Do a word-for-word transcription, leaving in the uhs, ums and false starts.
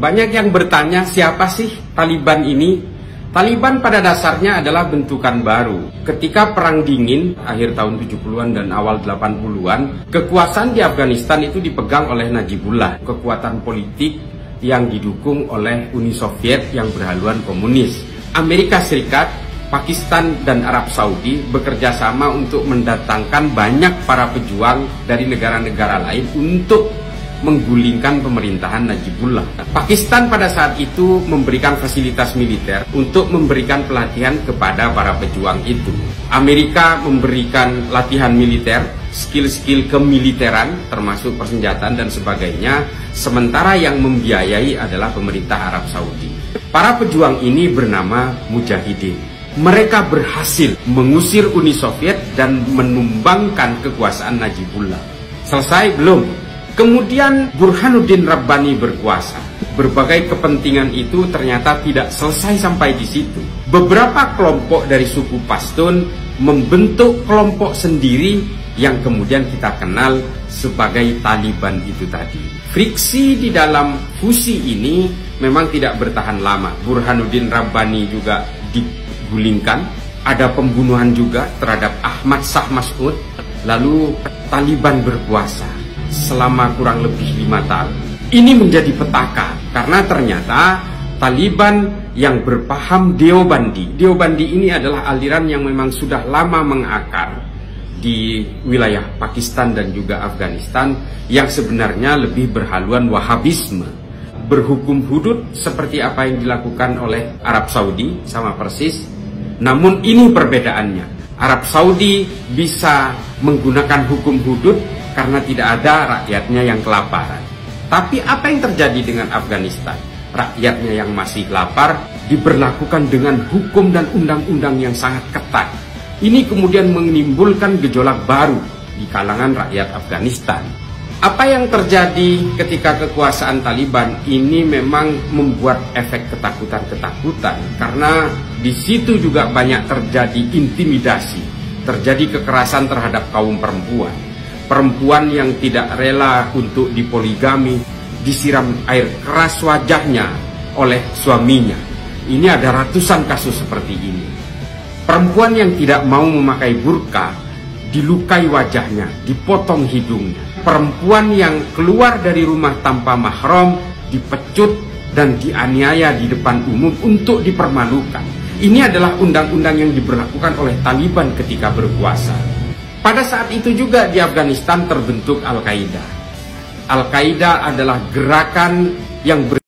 Banyak yang bertanya, siapa sih Taliban ini? Taliban pada dasarnya adalah bentukan baru. Ketika Perang Dingin, akhir tahun tujuh puluhan dan awal delapan puluhan, kekuasaan di Afghanistan itu dipegang oleh Najibullah, kekuatan politik yang didukung oleh Uni Soviet yang berhaluan komunis. Amerika Serikat, Pakistan, dan Arab Saudi bekerja sama untuk mendatangkan banyak para pejuang dari negara-negara lain untuk menggulingkan pemerintahan Najibullah. Pakistan pada saat itu memberikan fasilitas militer untuk memberikan pelatihan kepada para pejuang itu. Amerika memberikan latihan militer, skill-skill kemiliteran termasuk persenjataan dan sebagainya, sementara yang membiayai adalah pemerintah Arab Saudi. Para pejuang ini bernama Mujahidin. Mereka berhasil mengusir Uni Soviet dan menumbangkan kekuasaan Najibullah. Selesai belum? Kemudian Burhanuddin Rabbani berkuasa. Berbagai kepentingan itu ternyata tidak selesai sampai di situ. Beberapa kelompok dari suku Pashtun membentuk kelompok sendiri yang kemudian kita kenal sebagai Taliban itu tadi. Friksi di dalam fusi ini memang tidak bertahan lama. Burhanuddin Rabbani juga digulingkan. Ada pembunuhan juga terhadap Ahmad Shah Mas'ud. Lalu Taliban berkuasa selama kurang lebih lima tahun. Ini menjadi petaka karena ternyata Taliban yang berpaham Deobandi. Deobandi ini adalah aliran yang memang sudah lama mengakar di wilayah Pakistan dan juga Afghanistan, yang sebenarnya lebih berhaluan Wahabisme. Berhukum hudud seperti apa yang dilakukan oleh Arab Saudi, sama persis. Namun ini perbedaannya. Arab Saudi bisa menggunakan hukum hudud karena tidak ada rakyatnya yang kelaparan. Tapi apa yang terjadi dengan Afghanistan? Rakyatnya yang masih lapar diberlakukan dengan hukum dan undang-undang yang sangat ketat. Ini kemudian menimbulkan gejolak baru di kalangan rakyat Afghanistan. Apa yang terjadi ketika kekuasaan Taliban ini memang membuat efek ketakutan-ketakutan, karena di situ juga banyak terjadi intimidasi, terjadi kekerasan terhadap kaum perempuan. Perempuan yang tidak rela untuk dipoligami disiram air keras wajahnya oleh suaminya. Ini ada ratusan kasus seperti ini. Perempuan yang tidak mau memakai burka dilukai wajahnya, dipotong hidungnya. Perempuan yang keluar dari rumah tanpa mahram dipecut dan dianiaya di depan umum untuk dipermalukan. Ini adalah undang-undang yang diberlakukan oleh Taliban ketika berkuasa. Pada saat itu juga di Afghanistan terbentuk Al-Qaeda. Al-Qaeda adalah gerakan yang ber